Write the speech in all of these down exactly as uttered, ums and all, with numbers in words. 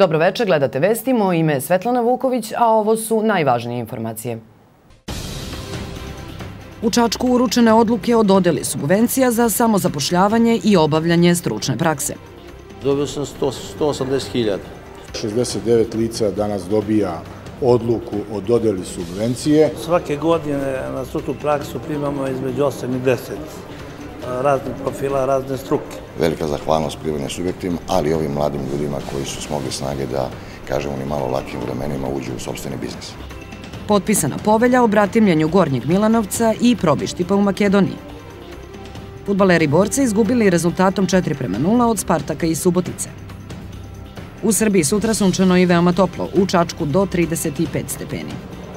Dobroveče, gledate vesti, moje ime je Svetlana Vuković, a ovo su najvažnije informacije. U Čačku uručene odluke o dodeli subvencija za samozapošljavanje i obavljanje stručne prakse. Dobio sam sto osamdeset hiljada. šezdeset devet lica danas dobija odluku o dodeli subvencije. Svake godine na stručnu praksu primamo između osam i deset raznih profila, razne struke. Velika zahvalnost privrednim subjektima, ali i ovim mladim ljudima koji su smogli snage da, kažemo, ni malo lakim vremenima uđu u sopstveni biznis. Potpisana povelja o bratimljenju Gornjeg Milanovca i Probištipa u Makedoniji. Fudbaleri borca izgubili rezultatom četiri prema nula od Spartaka i Subotice. U Srbiji sutra sunčano i veoma toplo, u Čačku do trideset pet stepeni.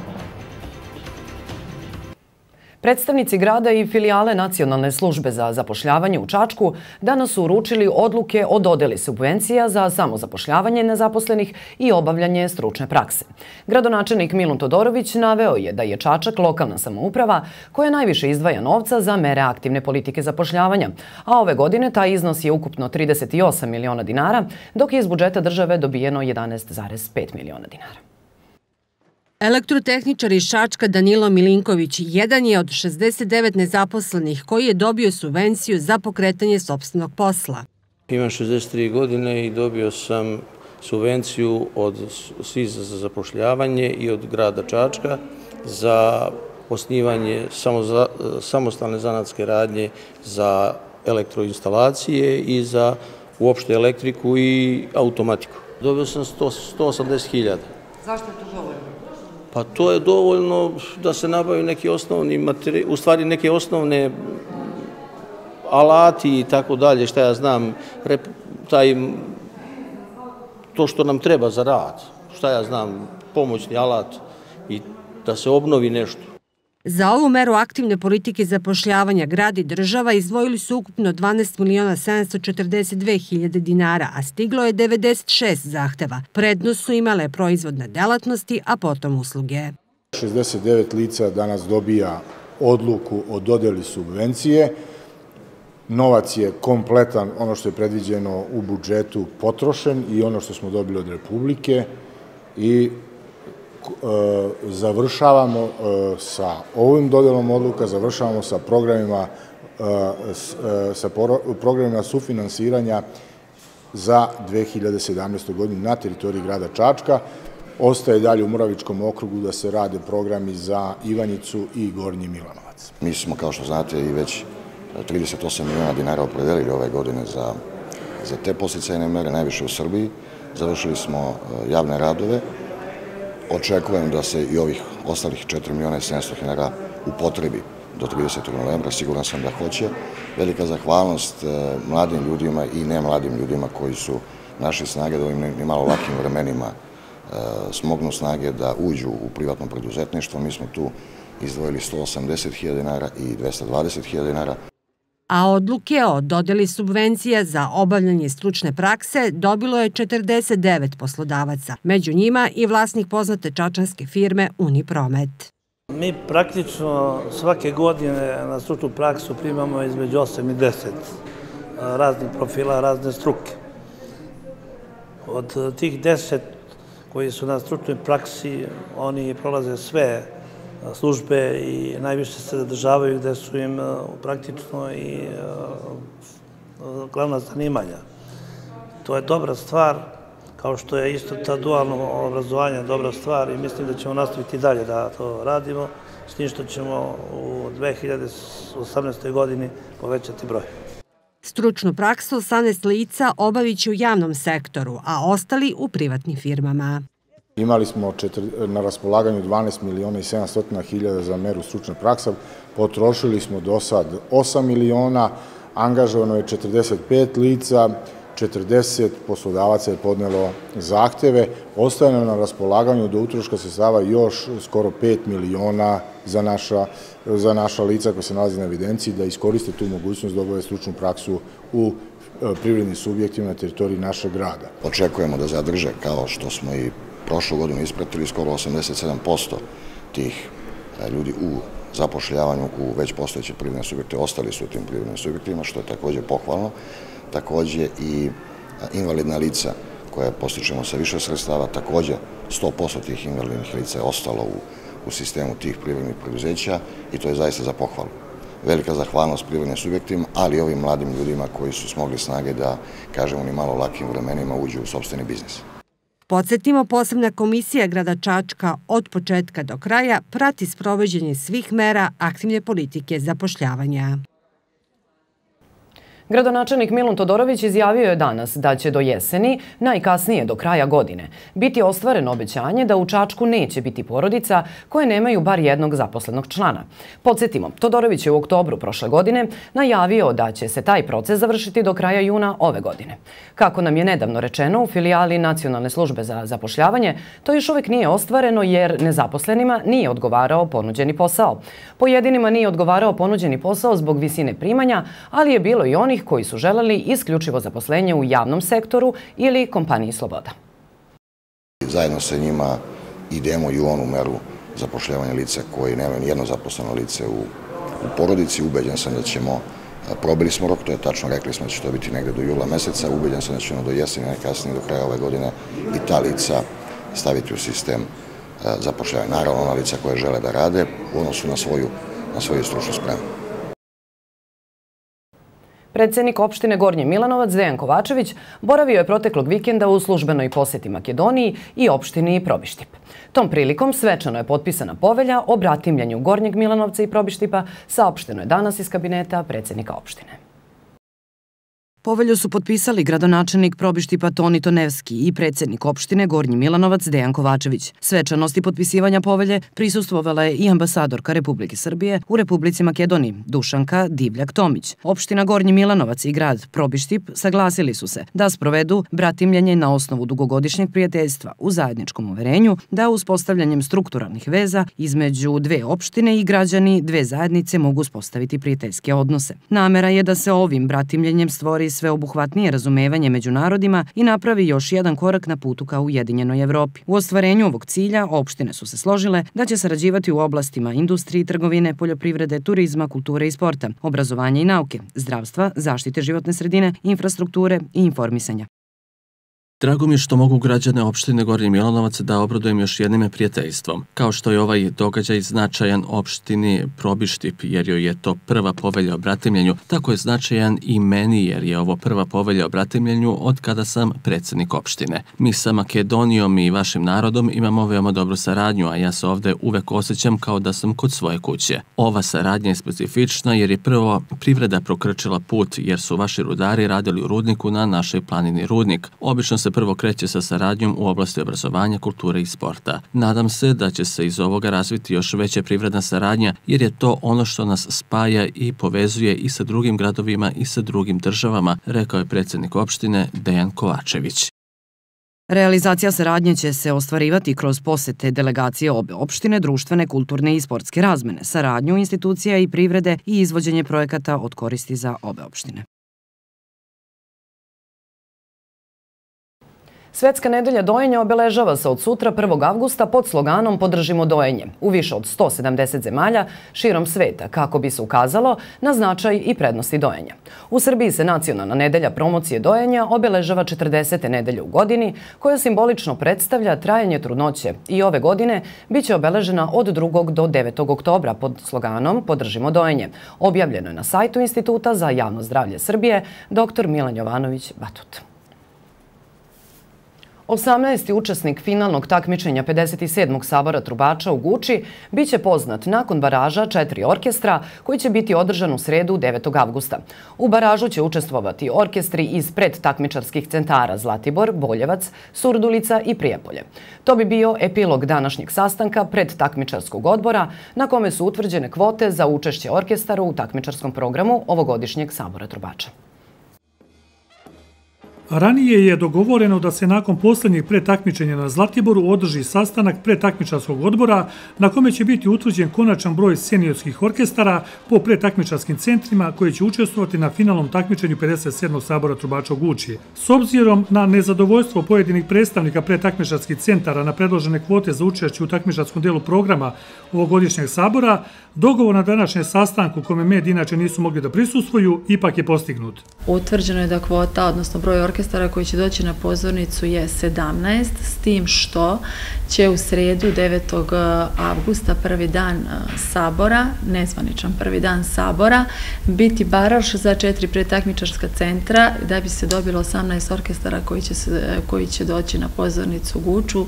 Predstavnici grada i filijale Nacionalne službe za zapošljavanje u Čačku danas su uručili odluke o dodeli subvencija za samozapošljavanje nezaposlenih i obavljanje stručne prakse. Gradonačelnik Milun Todorović naveo je da je Čačak lokalna samouprava koja najviše izdvaja novca za mere aktivne politike zapošljavanja, a ove godine taj iznos je ukupno trideset osam miliona dinara, dok je iz budžeta države dobijeno jedanaest zarez pet miliona dinara. Elektrotehničar iz Čačka Danilo Milinković jedan je od šezdeset devet nezaposlenih koji je dobio subvenciju za pokretanje sopstvenog posla. Imam šezdeset tri godine i dobio sam subvenciju od S I Z za zapošljavanje i od grada Čačka za osnivanje samostalne zanatske radnje za elektroinstalacije i za uopšte elektriku i automatiku. Dobio sam sto osamdeset hiljada. Zašto je to dovoljno? Pa to je dovoljno da se nabavi neki osnovni materijal, u stvari neke osnovne alati i tako dalje, šta ja znam, taj, to što nam treba za rad, šta ja znam, pomoćni alat i da se obnovi nešto. Za ovu meru aktivne politike zapošljavanja grad i država izdvojili su ukupno dvanaest miliona sedamsto četrdeset dve hiljade dinara, a stiglo je devedeset šest zahteva. Prednost su imale proizvodne delatnosti, a potom usluge. šezdeset devet lica danas dobija odluku o dodeli subvencije. Novac je kompletan, ono što je predviđeno u budžetu, potrošen i ono što smo dobili od Republike i završavamo sa ovim dodelom odluka, završavamo sa programima sa programima sufinansiranja za dve hiljade sedamnaestu. godinu na teritoriji grada Čačka. Ostaje dalje u Moravičkom okrugu da se rade programi za Ivanjicu i Gornji Milanovac. Mi smo, kao što znate, i već trideset osam miliona dinara opredelili ove godine za, za te podsticajne mere, najviše u Srbiji. Završili smo javne radove. Očekujem da se i ovih ostalih četiri miliona sedamsto hiljada upotrebi do tridesetog novembra, siguran sam da hoće. Velika zahvalnost mladim ljudima i nemladim ljudima koji su našli snage da ovim nimalo lakim vremenima smognu snage da uđu u privatno preduzetništvo. Mi smo tu izdvojili sto osamdeset hiljada dinara i dvesta dvadeset hiljada dinara. A odluke o dodeli subvencija za obavljanje stručne prakse dobilo je četrdeset devet poslodavaca, među njima i vlasnik poznate čačanske firme Unipromet. Mi praktično svake godine na stručnu praksu primamo između osam i deset raznih profila, razne struke. Od tih deset koji su na stručnoj praksi, oni prolaze sve službe i najviše se zadržavaju gde su im praktično i glavna zanimanja. To je dobra stvar, kao što je isto ta dualno obrazovanje dobra stvar i mislim da ćemo nastaviti dalje da to radimo, s tim što ćemo u dve hiljade osamnaestoj. godini povećati broj. Stručnu praksu osamnaest lica obavit će u javnom sektoru, a ostali u privatnim firmama. Imali smo na raspolaganju dvanaest miliona i sedamsto hiljada za meru stručne prakse, potrošili smo do sad osam miliona, angažovano je četrdeset pet lica, četrdeset poslodavaca je podnelo zahteve, ostaje nam na raspolaganju do utroška sredstava još skoro pet miliona za naša, za naša lica koja se nalazi na evidenciji da iskoriste tu mogućnost da obave stručnu praksu u privrednim subjektima na teritoriji našeg grada. Očekujemo da zadrže, kao što smo i prošlu godinu ispratili, skoro osamdeset sedam posto tih ljudi u zapošljavanju u već postojeće privredne subjekte, ostali su u tim privrednim subjektima, što je također pohvalno. Također i invalidna lica koje postičemo sa više sredstava, također sto posto tih invalidnih lica je ostalo u, u sistemu tih privrednih preduzeća i to je zaista za pohvalu. Velika zahvalnost privrednim subjektima, ali i ovim mladim ljudima koji su smogli snage da, kažemo, u ni malo lakim vremenima uđu u sopstveni biznis. Podsjetimo, posebna komisija grada Čačka od početka do kraja prati sprovođenje svih mera aktivne politike zapošljavanja. Gradonačelnik Milun Todorović izjavio je danas da će do jeseni, najkasnije do kraja godine, biti ostvareno obećanje da u Čačku neće biti porodica koje nemaju bar jednog zaposlenog člana. Podsjetimo, Todorović je u oktobru prošle godine najavio da će se taj proces završiti do kraja juna ove godine. Kako nam je nedavno rečeno u filijali Nacionalne službe za zapošljavanje, to još uvijek nije ostvareno jer nezaposlenima nije odgovarao ponuđeni posao. Pojedinima nije odgovarao ponuđeni posao zbog visine primanja, ali je bilo i onih koji su želeli isključivo zaposlenje u javnom sektoru ili kompaniji Sloboda. Zajedno sa njima idemo i u onu meru zapošljavanja lica koji nemaju nijedno zaposleno lice u, u porodici. Ubeđen sam da ćemo, probili smo rok, to je tačno, rekli smo da će to biti negde do jula meseca, ubeđen sam da ćemo do jeseni, najkasnije do kraja ove godine i ta lica staviti u sistem zapošljavanja. Naravno, ona lica koje žele da rade u odnosu na svoju, na svoju stručnu spremu. Predsjednik opštine Gornji Milanovac Dejan Kovačević boravio je proteklog vikenda u službenoj posjeti Makedoniji i opštini Probištip. Tom prilikom svečano je potpisana povelja o bratimljenju Gornjeg Milanovca i Probištipa, saopšteno je danas iz kabineta predsjednika opštine. Povelju su potpisali gradonačelnik Probištipa Toni Tonevski i predsjednik opštine Gornji Milanovac Dejan Kovačević. Svečanosti potpisivanja povelje prisustvovala je i ambasadorka Republike Srbije u Republici Makedoniji, Dušanka Divljak-Tomić. Opština Gornji Milanovac i grad Probištip saglasili su se da sprovedu bratimljenje na osnovu dugogodišnjeg prijateljstva u zajedničkom uverenju da uspostavljanjem strukturalnih veza između dve opštine i građani dve zajednice mogu uspostaviti prijateljske odnose. Namera je da se ovim bratimljenjem stvori sveobuhvatnije razumevanje među narodima i napravi još jedan korak na putu ka Ujedinjenoj Evropi. U ostvarenju ovog cilja opštine su se složile da će sarađivati u oblastima industrije, trgovine, poljoprivrede, turizma, kulture i sporta, obrazovanja i nauke, zdravstva, zaštite životne sredine, infrastrukture i informisanja. Drago mi je što mogu građane opštine Gornji Milanovac da obradujem još jednim prijateljstvom. Kao što je ovaj događaj značajan opštini Probištip jer joj je to prva povelja o bratimljenju, tako je značajan i meni jer je ovo prva povelja o bratimljenju od kada sam predsjednik opštine. Mi sa Makedonijom i vašim narodom imamo veoma dobru saradnju, a ja se ovde uvek osjećam kao da sam kod svoje kuće. Ova saradnja je specifična jer je prvo privreda prokrčila put jer su vaši rudari radili u rudniku na našoj planini Rudnik. Obično se prvo kreće sa saradnjom u oblasti obrazovanja, kulture i sporta. Nadam se da će se iz ovoga razviti još veća privredna saradnja, jer je to ono što nas spaja i povezuje i sa drugim gradovima i sa drugim državama, rekao je predsjednik opštine Dejan Kovačević. Realizacija saradnje će se ostvarivati kroz posete delegacije obe opštine, društvene, kulturne i sportske razmene, saradnju institucija i privrede i izvođenje projekata od koristi za obe opštine. Svetska nedelja dojenja obeležava se od sutra prvog avgusta pod sloganom Podržimo dojenje u više od sto sedamdeset zemalja širom sveta kako bi se ukazalo na značaj i prednosti dojenja. U Srbiji se Nacionalna nedelja promocije dojenja obeležava četrdesete nedelje u godini koja simbolično predstavlja trajanje trudnoće i ove godine biće obeležena od drugog do devetog oktobra pod sloganom Podržimo dojenje. Objavljeno je na sajtu Instituta za javno zdravlje Srbije dr Milan Jovanović Batut. osamnaesti učesnik finalnog takmičenja pedeset sedmog sabora trubača u Guči biće poznat nakon baraža četiri orkestra koji će biti održan u sredu devetog avgusta. U baražu će učestvovati orkestri iz predtakmičarskih centara Zlatibor, Boljevac, Surdulica i Prijepolje. To bi bio epilog današnjeg sastanka predtakmičarskog odbora na kome su utvrđene kvote za učešće orkestara u takmičarskom programu ovogodišnjeg sabora trubača. Ranije je dogovoreno da se nakon posljednjih pretakmičenja na Zlatiboru održi sastanak pretakmičarskog odbora na kome će biti utvrđen konačan broj seniorskih orkestara po pretakmičarskim centrima koji će učestvovati na finalnom takmičenju pedeset sedmog sabora trubača u Guči. S obzirom na nezadovoljstvo pojedinih predstavnika pretakmičarskih centara na predložene kvote za učešće u takmičarskom delu programa ovogodišnjeg sabora, dogovor na današnjem sastanku kome mediji inače nisu mogli da prisustvuju ipak je postignut. Utvrđeno je da kvota, odnosno broj orkestara orkestara koji će doći na pozornicu je sedamnaest, s tim što će u sredu devetog avgusta, prvi dan sabora, nezvaničan prvi dan sabora, biti baraž za četiri pretakmičarska centra da bi se dobilo osamnaest orkestara koji će, se, koji će doći na pozornicu Guču.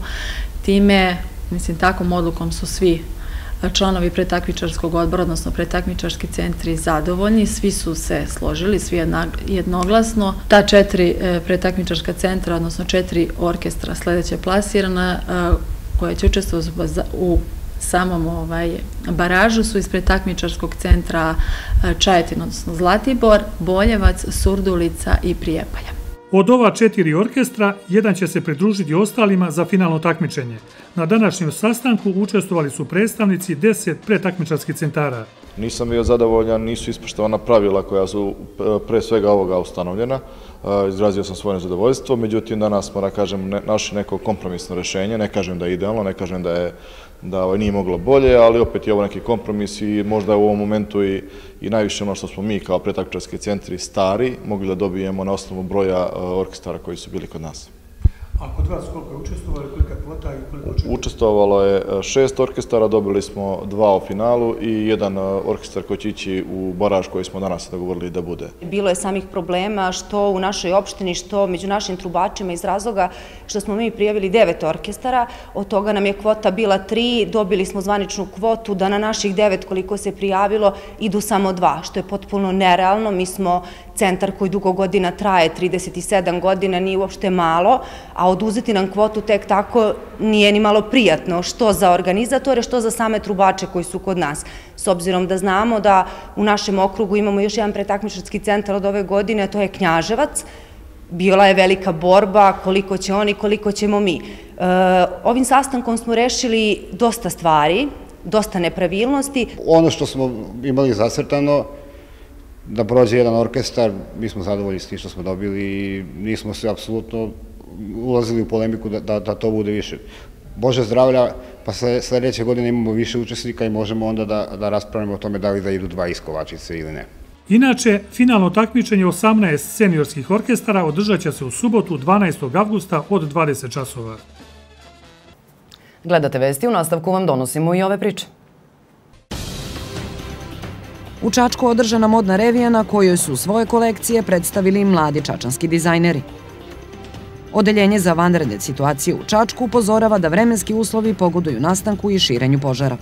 Time, mislim, takvom odlukom su svi članovi pretakmičarskog odbora, odnosno pretakmičarski centri zadovoljni, svi su se složili, svi jednoglasno. Ta četiri pretakmičarska centra, odnosno četiri orkestra sledeće plasirana, koje će učestvovati u samom ovaj, baražu su iz pretakmičarskog centra Čajetin, odnosno Zlatibor, Boljevac, Surdulica i Prijepolje. Od ova četiri orkestra, jedan će se pridružiti ostalima za finalno takmičenje. Na današnjem sastanku učestvovali su predstavnici deset pretakmičarskih centara. Nisam bio zadovoljan, nisu ispoštovana pravila koja su pre svega ovoga ustanovljena. Izrazio sam svoje nezadovoljstvo, međutim danas smo, da kažem, našli neko kompromisno rešenje. Ne kažem da je idealno, ne kažem da je da nije moglo bolje, ali opet je ovo neki kompromis i možda u ovom momentu i, i najviše ono što smo mi kao pretakmičarski centri stari mogli da dobijemo na osnovu broja orkestara koji su bili kod nas. A kod vas koliko je učestvovalo, kolika je kvota i koliko očekuje? Učestvovalo je šest orkestara, dobili smo dva u finalu i jedan orkestar koji će ići u baraž koji smo danas dogovorili da bude. Bilo je samih problema što u našoj opštini, što među našim trubačima iz razloga što smo mi prijavili devet orkestara, od toga nam je kvota bila tri, dobili smo zvaničnu kvotu da na naših devet koliko se prijavilo idu samo dva, što je potpuno nerealno. Mi smo centar koji dugo godina traje, trideset sedam godina, nije uopšte malo, a oduzeti nam kvotu tek tako nije ni malo prijatno, što za organizatore, što za same trubače koji su kod nas. S obzirom da znamo da u našem okrugu imamo još jedan pretakmičarski centar od ove godine, a to je Knjaževac. Bila je velika borba koliko će oni, koliko ćemo mi. Ovim sastankom smo rešili dosta stvari, dosta nepravilnosti. Ono što smo imali zacrtano, da prođe jedan orkestar, mi smo zadovoljni s tim što smo dobili i nismo se apsolutno ulazili u polemiku da, da, da to bude više. Bože zdravlja, pa sledeće godine imamo više učesnika i možemo onda da, da raspravimo o tome da li da idu dva iz Kovačice ili ne. Inače, finalno takmičenje osamnaest seniorskih orkestara održat će se u subotu dvanaestog avgusta od dvadeset časova. Gledate vesti, u nastavku vam donosimo i ove priče. U Čačku održana modna revija na kojoj su svoje kolekcije predstavili mladi čačanski dizajneri. Odeljenje za vanredne situacije u Čačku upozorava da vremenski uslovi pogoduju nastanku i širenju požara.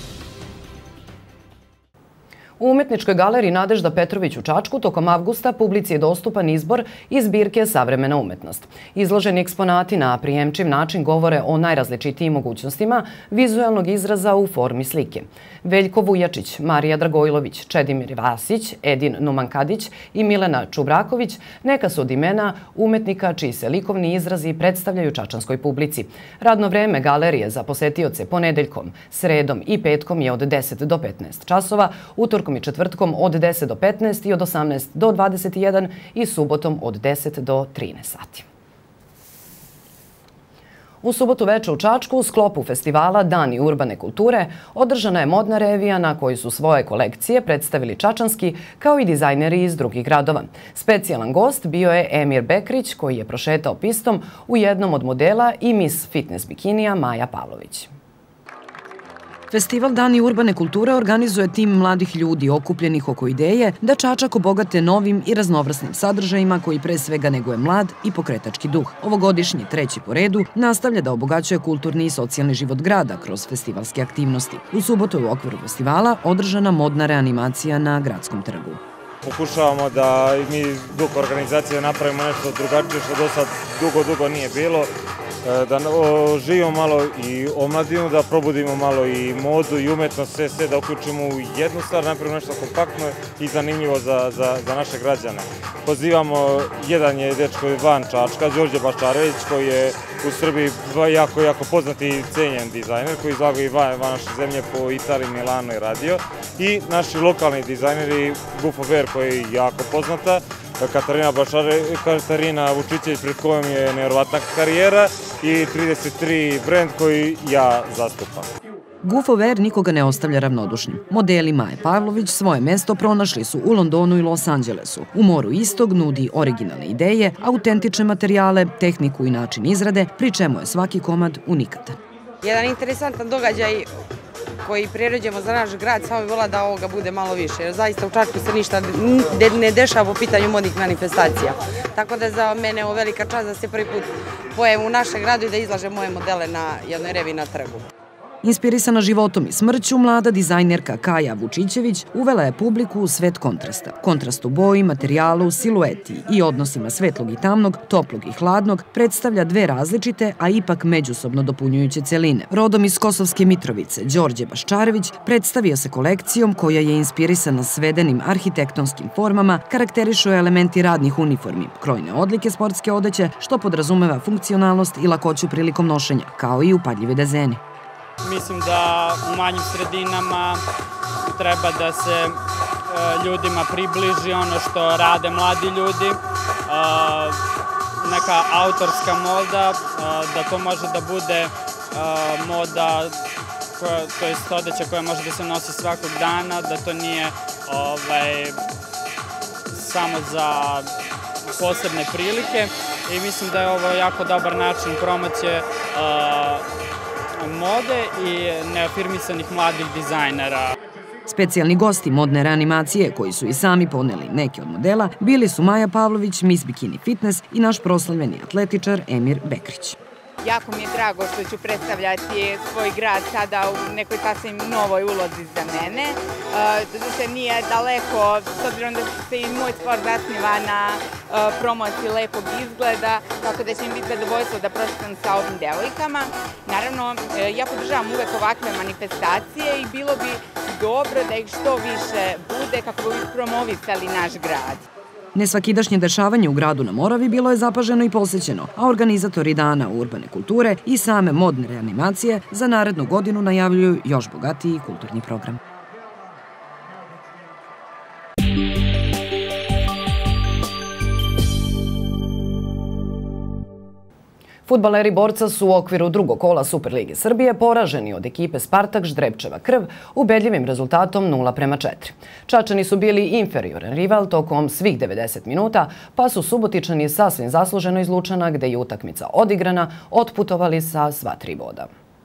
U Umetničkoj galeriji Nadežda Petrović u Čačku tokom avgusta publici je dostupan izbor iz zbirke Savremena umetnost. Izloženi eksponati na prijemčiv način govore o najrazličitijim mogućnostima vizualnog izraza u formi slike. Veljko Vujačić, Marija Dragojlović, Čedimir Vasić, Edin Numankadić i Milena Čubraković neka su od imena umetnika čiji se likovni izrazi predstavljaju čačanskoj publici. Radno vreme galerije za posetioce ponedeljkom, sredom i petkom je od deset do petnaest časova, utorkom i četvrtkom od deset do petnaest i od osamnaest do dvadeset jedan i subotom od deset do trinaest sati. U subotu veče u Čačku u sklopu festivala Dani urbane kulture održana je modna revija na kojoj su svoje kolekcije predstavili čačanski kao i dizajneri iz drugih gradova. Specijalan gost bio je Emir Bekrić koji je prošetao pistom u jednom od modela i mis fitness bikinija Maja Pavlović. Festival Dani urbane kulture organizuje tim mladih ljudi okupljenih oko ideje da Čačak obogate novim i raznovrsnim sadržajima koji pre svega neguje mlad i pokretački duh. Ovogodišnji, treći po redu, nastavlja da obogaćuje kulturni i socijalni život grada kroz festivalske aktivnosti. U subotu je u okviru festivala održana modna reanimacija na Gradskom trgu. Pokušavamo da mi dok organizacije napravimo nešto drugačije što do sad dugo, dugo nije bilo. Da oživimo malo i omladinu, da probudimo malo i modu i umetnost, sve sve da uključimo u jednu stvar, napravimo nešto kompaktno i zanimljivo za, za, za naše građane. Pozivamo, jedan je dečko van Čačka, Đorđe Baščarević, koji je u Srbiji jako, jako poznat i cenjen dizajner, koji izlagao i van, van naše zemlje po Italiji, Milano i radio. I naši lokalni dizajneri, Bufo Ver, koji je jako poznata, Katarina Bašare, Katarina Vučićević, pred kojom je nevjerovatna karijera i trideset tri brend koji ja zastupam. Guf Over nikoga ne ostavlja ravnodušnim. Modeli Maje Pavlović svoje mesto pronašli su u Londonu i Los Angelesu. U Moru istog nudi originalne ideje, autentične materijale, tehniku i način izrade, pri čemu je svaki komad unikatan. Jedan interesantan događaj koji priređujemo za naš grad, samo bi volila da ovoga bude malo više, jer zaista u Čačku se ništa ne dešava po pitanju modnih manifestacija. Tako da je za mene ovo velika čast da se prvi put pojavi u našem gradu i da izlažem moje modele na jednoj revi na trgu. Inspirisana životom i smrću, mlada dizajnerka Kaja Vučićević uvela je publiku u svet kontrasta. Kontrast u boji, materijalu, silueti i odnosima svetlog i tamnog, toplog i hladnog predstavlja dve različite, a ipak međusobno dopunjujuće celine. Rodom iz Kosovske Mitrovice, Đorđe Baščarević predstavio se kolekcijom koja je inspirisana svedenim arhitektonskim formama, karakterišu elementi radnih uniformi, krojne odlike sportske odeće, što podrazumeva funkcionalnost i lakoću prilikom nošenja, kao i upadljive dezeni. Mislim da u manjim sredinama treba da se ljudima približi ono što rade mladi ljudi, neka autorska moda, da to može da bude moda, to je odeća koja može da se nosi svakog dana, da to nije samo za posebne prilike i mislim da je ovo jako dobar način promocije mode i neafirmisanih mladih dizajnera. Specijalni gosti modne reanimacije, koji su i sami poneli neke od modela, bili su Maja Pavlović, Miss Bikini Fitness i naš proslavljeni atletičar Emir Bekrić. Jako mi je drago što ću predstavljati svoj grad sada u nekoj sasvim novoj ulozi za mene. Doduše nije daleko, s obzirom da se i moj sport zasniva na promociji lepog izgleda, tako da će mi biti zadovoljstvo da pročitam sa ovim devojkama. Naravno, ja podržavam uvek ovakve manifestacije i bilo bi dobro da ih što više bude kako bi promovisali naš grad. Nesvakidašnje dešavanje u gradu na Moravi bilo je zapaženo i posećeno, a organizatori Dana urbane kulture i same modne reanimacije za narednu godinu najavljuju još bogatiji kulturni program. Fudbaleri Borca su u okviru drugog kola Superlige Srbije poraženi od ekipe Spartak Ždrebčeva krv ubedljivim rezultatom nula prema četiri. Čačani su bili inferioran rival tokom svih devedeset minuta, pa su Subotičani sasvim zasluženo iz Lučana, gde je utakmica odigrana, otputovali sa sva tri boda.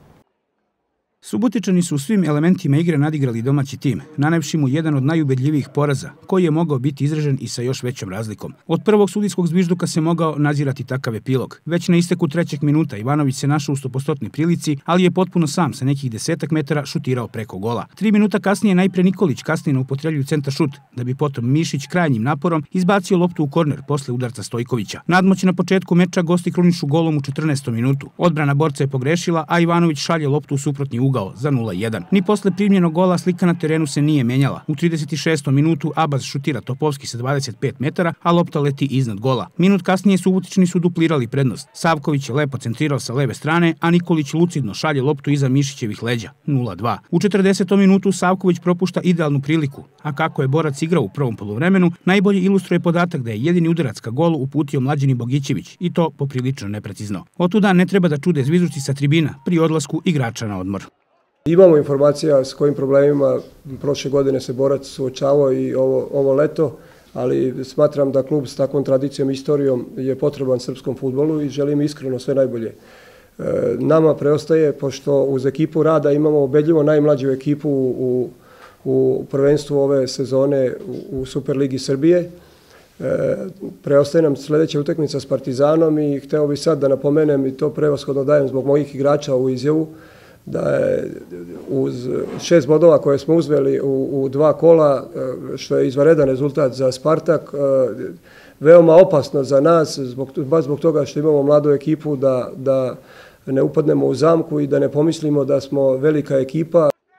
Subotičani su u svim elementima igre nadigrali domaći tim, nanevši mu jedan od najubedljivijih poraza, koji je mogao biti izražen i sa još većom razlikom. Od prvog sudijskog zvižduka se mogao nazirati takav epilog. Već na isteku trećeg minuta Ivanović se našao u stopostotnoj prilici, ali je potpuno sam sa nekih desetak metara šutirao preko gola. Tri minuta kasnije najpre Nikolić kasnije ne upotrebljuje centar šut, da bi potom Mišić krajnjim naporom izbacio loptu u korner posle udarca Stojkovića. Nadmoć na početku meča gosti krunišu golom u četrnaestom minutu. Odbrana Borca je pogrešila, a Ivanović šalje loptu u suprotni ugao za nula jedan. Ni posle primljenog gola slika na terenu se nije menjala. U trideset šestom minutu Abaz šutira Topovski sa dvadeset pet metara, a lopta leti iznad gola. Minut kasnije Subotičani su duplirali prednost. Savković je lepo centrirao sa leve strane, a Nikolić lucidno šalje loptu iza Mišićevih leđa. nula dva. U četrdesetom minutu Savković propušta idealnu priliku, a kako je Borac igrao u prvom poluvremenu, najbolje ilustruje podatak da je jedini udarac ka golu uputio Mlađani Bogićević, i to poprilično neprecizno. Otuda ne treba da čude zvižduci sa tribina pri odlasku igrača na odmor. Imamo informacija s kojim problemima prošle godine se Borac suočavao i ovo, ovo leto, ali smatram da klub s takvom tradicijom i istorijom je potreban srpskom fudbalu i želim iskreno sve najbolje. E, nama preostaje, pošto uz ekipu rada imamo ubedljivo najmlađu ekipu u, u prvenstvu ove sezone u, u Superligi Srbije, e, preostaje nam sledeća utakmica s Partizanom i hteo bih sad da napomenem, i to prevashodno dajem zbog mojih igrača u izjavu, da je uz šest bodova koje smo uzveli u, u dva kola, što je izvanredan rezultat za Spartak, veoma opasno za nas, zbog, baš zbog toga što imamo mladu ekipu, da, da ne upadnemo u zamku i da ne pomislimo da smo velika ekipa.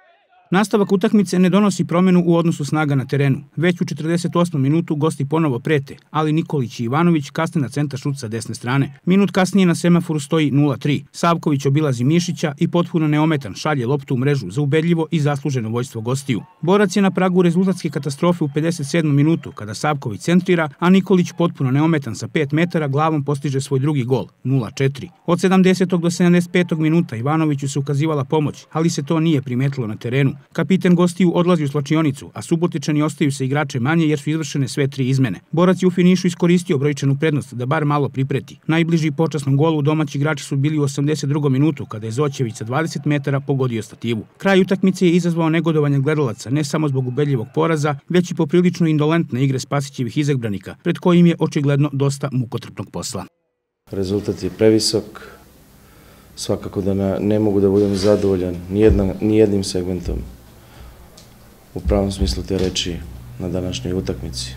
Nastavak utakmice ne donosi promjenu u odnosu snaga na terenu. Već u četrdeset osmom minutu gosti ponovo prete, ali Nikolić i Ivanović kasne na centar šut sa desne strane. Minut kasnije na semaforu stoji nula tri. Savković obilazi Mišića i potpuno neometan šalje loptu u mrežu za ubedljivo i zasluženo vođstvo gostiju. Borac je na pragu rezultatske katastrofe u pedeset sedmom minutu kada Savković centrira, a Nikolić potpuno neometan sa pet metara glavom postiže svoj drugi gol, nula četiri. Od sedamdesetog do sedamdeset petog minuta Ivanoviću se ukazivala pomoć, ali se to nije primetilo na terenu. Kapiten gostiju odlazi u slačionicu, a Subotičani ostaju sa igrače manje jer su izvršene sve tri izmene. Borac je u finišu iskoristio brojčanu prednost da bar malo pripreti. Najbliži počasnom golu domaći igrači su bili u osamdeset drugom minutu kada je Zoćević sa dvadeset metara pogodio stativu. Kraj utakmice je izazvao negodovanje gledalaca ne samo zbog ubedljivog poraza, već i poprilično indolentne igre Spasićevih izabranika, pred kojim je očigledno dosta mukotrpnog posla. Rezultat je previsok. Svakako da ne mogu da budem zadovoljan ni jednim segmentom u pravom smislu te reči na današnjoj utakmici.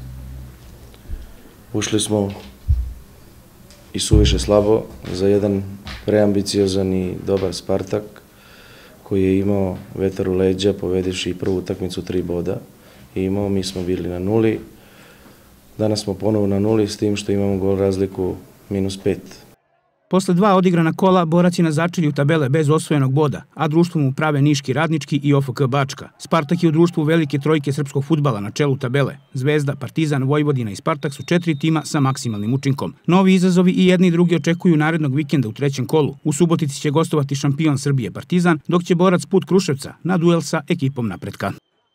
Ušli smo i suviše slabo za jedan preambiciozan i dobar Spartak koji je imao vetar u leđa povedivši prvu utakmicu tri boda i imao, mi smo bili na nuli. Danas smo ponovo na nuli s tim što imamo gol razliku minus pet. Posle dva odigrana kola, Borac je na začelju tabele bez osvojenog boda, a društvo mu prave Niški Radnički i O F K Bačka. Spartak je u društvu velike trojke srpskog fudbala na čelu tabele. Zvezda, Partizan, Vojvodina i Spartak su četiri tima sa maksimalnim učinkom. Novi izazovi i jedni i drugi očekuju narednog vikenda u trećem kolu. U Subotici će gostovati šampion Srbije Partizan, dok će Borac put Kruševca na duel sa ekipom Napretka.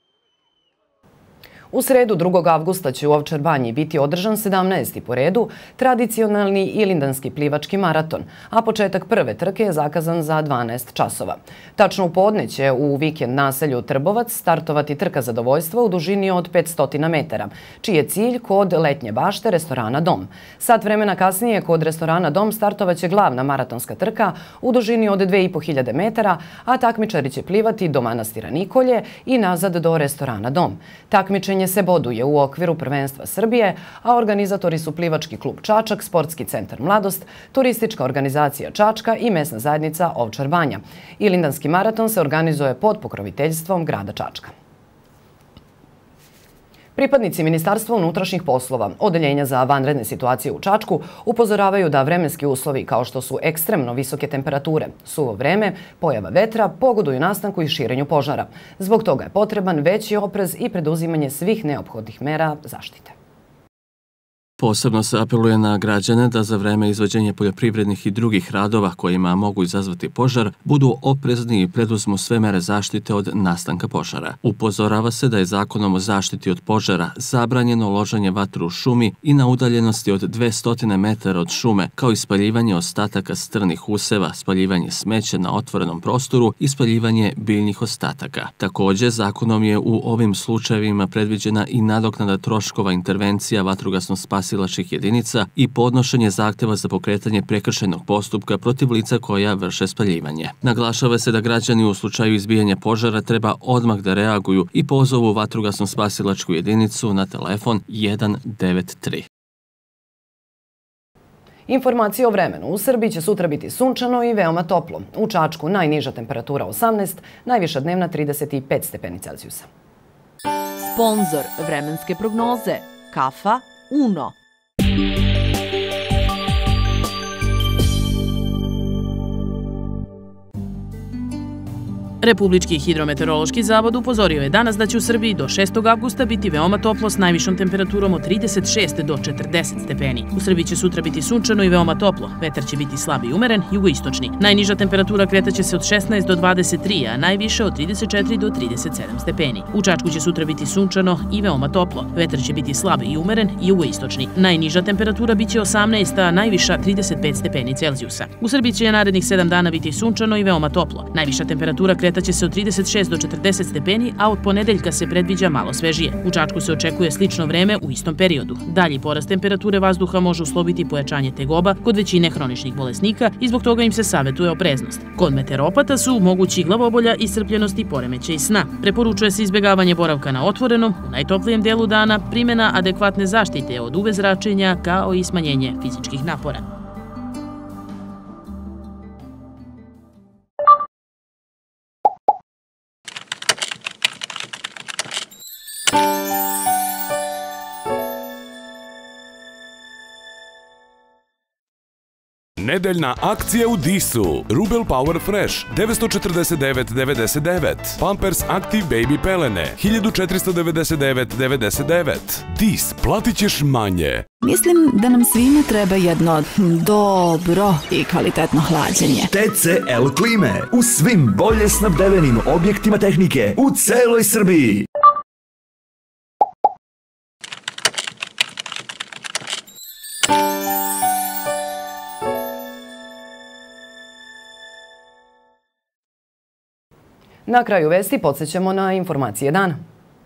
U sredu drugog avgusta će u Ovčar Banji biti održan sedamnaesti po redu tradicionalni ilindanski plivački maraton, a početak prve trke je zakazan za dvanaest časova. Tačno u podne će u vikend naselju Trbovac startovati trka zadovoljstva u dužini od petsto metara, čiji je cilj kod letnje bašte restorana Dom. Sat vremena kasnije kod restorana Dom startovaće glavna maratonska trka u dužini od dve i po hiljade metara, a takmičari će plivati do manastira Nikolje i nazad do restorana Dom. Takmičenje se boduje u okviru prvenstva Srbije, a organizatori su Plivački klub Čačak, Sportski centar Mladost, Turistička organizacija Čačka i mesna zajednica Ovčar Banja. Ilindanski maraton se organizuje pod pokroviteljstvom grada Čačka. Pripadnici Ministarstva unutrašnjih poslova, Odeljenja za vanredne situacije u Čačku, upozoravaju da vremenski uslovi kao što su ekstremno visoke temperature, suvo vreme, pojava vetra, pogoduju nastanku i širenju požara. Zbog toga je potreban veći oprez i preduzimanje svih neophodnih mera zaštite. Posebno se apeluje na građane da za vreme izvođenja poljoprivrednih i drugih radova kojima mogu izazvati požar budu oprezni i preduzmu sve mere zaštite od nastanka požara. Upozorava se da je zakonom o zaštiti od požara zabranjeno loženje vatru u šumi i na udaljenosti od dvesta metara od šume, kao i spaljivanje ostataka strnih useva, spaljivanje smeća na otvorenom prostoru i spaljivanje biljnih ostataka. Također, zakonom je u ovim slučajevima predviđena i nadoknada troškova intervencija vatrogasno-spasilačkih jedinica i podnošenje zahteva za pokretanje prekršajnog postupka protiv lica koja vrše spaljivanje. Naglašava se da građani u slučaju izbijanja požara treba odmah da reaguju i pozovu vatrogasno-spasilačku jedinicu na telefon jedan devet tri. Informacije o vremenu. U Srbiji će sutra biti sunčano i veoma toplo. U Čačku najniža temperatura osamnaest, najviša dnevna trideset pet stepeni Celzijusa. Sponzor vremenske prognoze Kafa Uno. Republički hidrometeorološki zavod upozorio je danas da će u Srbiji do šestog avgusta biti veoma toplo s najvišom temperaturom od trideset šest do četrdeset stepeni. U Srbiji će sutra biti sunčano i veoma toplo. Vetar će biti slab i umeren, jugoistočni. Najniža temperatura kretaće se od šesnaest do dvadeset tri, a najviša od trideset četiri do trideset sedam stepeni. U Čačku će sutra biti sunčano i veoma toplo. Vetar će biti slab i umeren, jugoistočni. Najniža temperatura biće osamnaest, a najviša trideset pet stepeni Celzijusa. U Srbiji će narednih sedam dana biti sunčano i veoma toplo. Najviša temperatura kretaće se od trideset šest do četrdeset stepeni, a od ponedeljka se predviđa malo svežije. U Čačku se očekuje slično vreme u istom periodu. Dalji porast temperature vazduha može usloviti pojačanje tegoba kod većine hroničnih bolesnika i zbog toga im se savetuje opreznost. Kod meteoropata su mogući glavobolja, iscrpljenost i poremećaj sna. Preporučuje se izbjegavanje boravka na otvorenom, u najtoplijem delu dana, primjena adekvatne zaštite od U V zračenja kao i smanjenje fizičkih napora. Nedeljna akcija u Disu. Rubel Power Fresh devetsto četrdeset devet devedeset devet. Pampers Active Baby pelene hiljadu četiristo devedeset devet devedeset devet. Dis, platit ćeš manje. Mislim da nam svima treba jedno dobro i kvalitetno hlađenje. T C L klime u svim bolje snabdevenim objektima tehnike u celoj Srbiji. Na kraju vesti podsjećamo na informacije dana.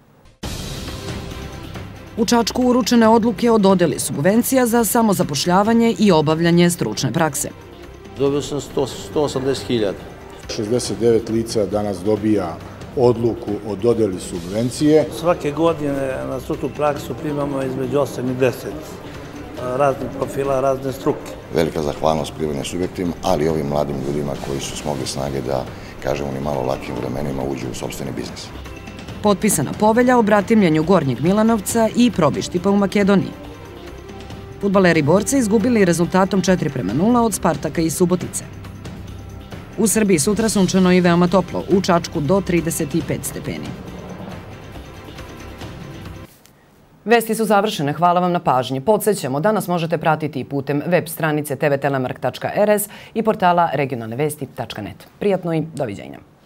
U Čačku uručene odluke o dodeli subvencija za samozapošljavanje i obavljanje stručne prakse. Dobio sam sto osamdeset hiljada. šezdeset devet lica danas dobija odluku o dodeli subvencije. Svake godine na stručnu praksu primamo između osam i deset raznih profila, razne struke. Velika zahvalnost privrednim subjektima, ali i ovim mladim ljudima koji su smogli snage da, kažemo, ni malo lakim vremenima uđu u sopstveni biznis. Potpisana povelja o bratimljenju Gornjeg Milanovca i Probištipa u Makedoniji. Fudbaleri borci izgubili rezultatom četiri prema nula od Spartaka i Subotice. U Srbiji sutra sunčano i veoma toplo, u Čačku do trideset pet stepeni. Vesti su završene, hvala vam na pažnji. Podsjećamo da nas možete pratiti i putem web stranice t v telemark tačka r s i portala regionalne vesti tačka net. Prijatno i doviđenja.